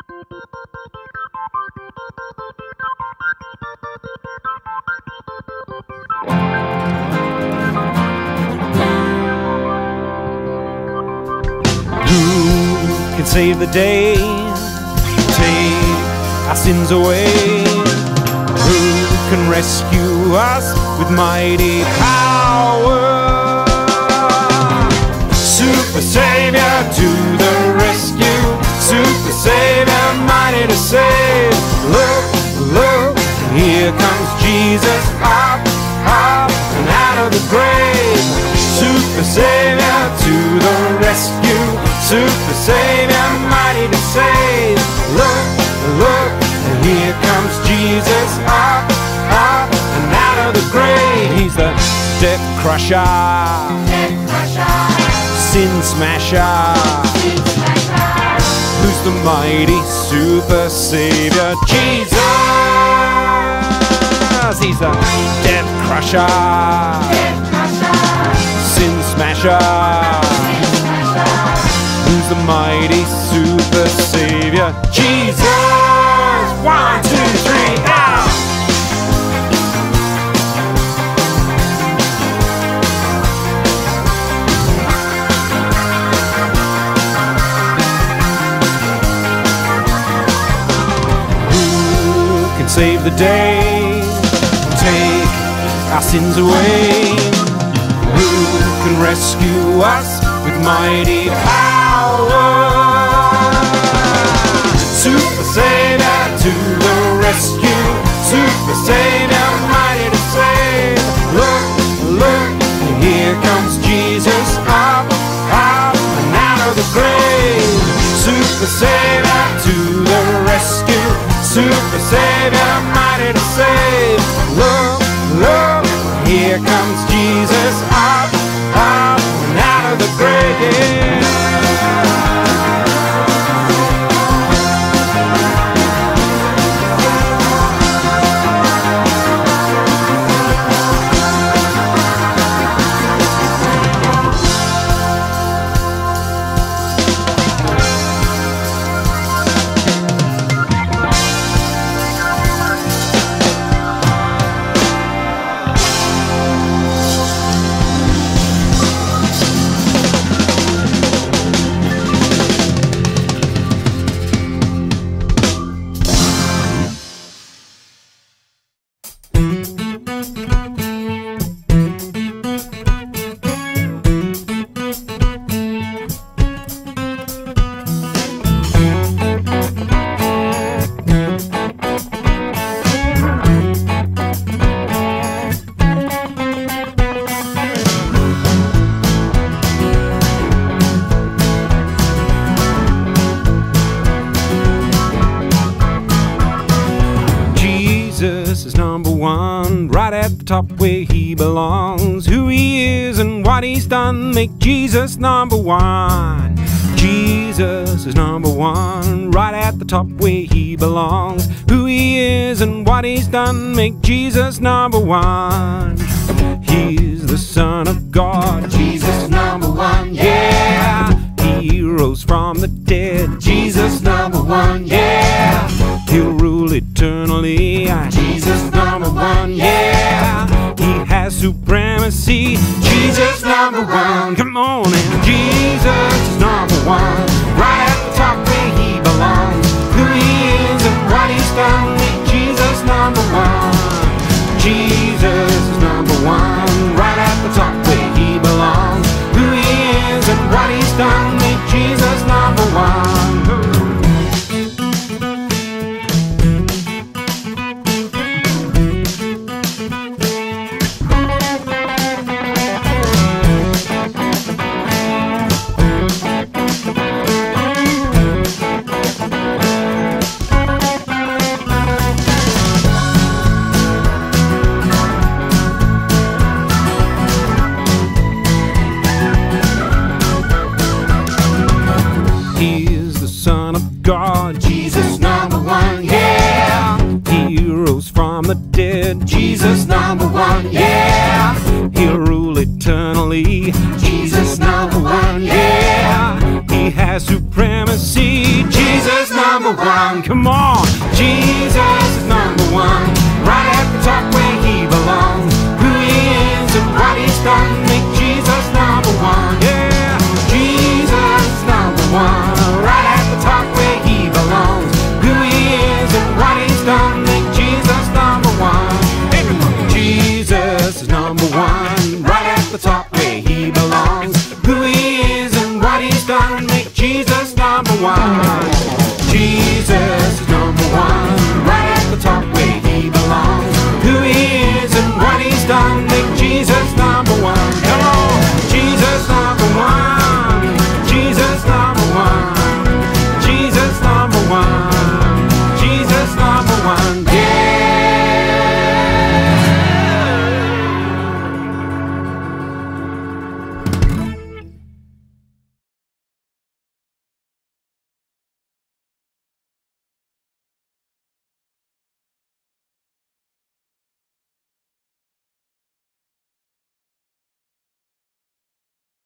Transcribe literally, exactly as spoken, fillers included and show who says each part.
Speaker 1: Who can save the day, take our sins away? Who can rescue us with mighty power? Super Savior to the rescue, Super Savior mighty to save. Look, look, here comes Jesus, up, up and out of the grave. Super Savior to the rescue, Super Savior mighty to save. Look, look, here comes Jesus, up, up and out of the grave. He's the death crusher,
Speaker 2: Death crusher,
Speaker 1: sin smasher,
Speaker 2: sin smasher.
Speaker 1: Who's the mighty Super Savior? Jesus! He's the death crusher,
Speaker 2: Death crusher,
Speaker 1: sin smasher.
Speaker 2: sin smasher.
Speaker 1: Who's the mighty Super Savior? Jesus! One, two, three, out! Who can save the day, take our sins away? Who can rescue us with mighty power? Super Savior to the rescue, Super Savior mighty to save. Look, look, here comes Jesus, up, up and out of the grave. Super Savior to the rescue, Super Savior mighty to save. Look, look, here comes Jesus, up, up and out of the grave. Jesus is number one, right at the top where he belongs. Who he is and what he's done make Jesus number one. Jesus is number one, right at the top where he belongs. Who he is and what he's done make Jesus number one. He's the Son of God, Jesus number one, yeah. He rose from the dead, Jesus number one, yeah. He'll rule eternally, Jesus number one, yeah. He has supremacy, Jesus number one. Come on and Jesus is number one, right at the top where he belongs. Who he is and what he's done make Jesus number one. Jesus is number one, right at the top where he belongs. Who he is and what he's done make Jesus number one. God, Jesus number one, yeah. He rose from the dead, Jesus number one, yeah. He'll rule eternally, Jesus number one, yeah. He has supremacy, Jesus number ground. Come on, Jesus is number one, right at the top where he belongs. Who he is and what he's done make Jesus number one. Yeah, Jesus is number one, right at the top where he belongs. Who he is and what he's done make Jesus number one. Jesus is number one, right at the top where he belongs. Who he is and what he's done make Jesus number one. Jesus is number one, right at the top where he belongs. Who he is and what he's done